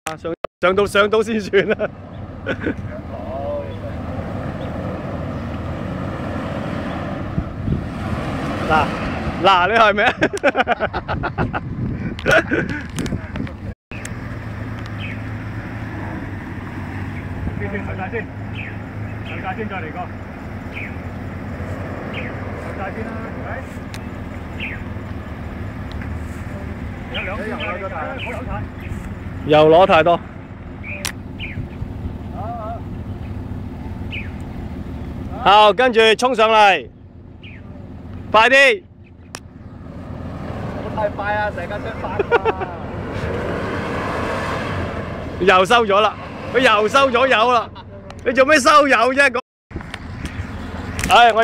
上到先算啦。嗱，你係咪啊？ 先上晒先，上晒先再嚟過。上晒先啦，有兩邊攞咗太，好有太。 又攞太多。好，跟住衝上嚟，快啲！ 好太快啊！成架車翻啊！ 又收咗啦，佢又收咗油啦！你做咩收油啫？唉，我。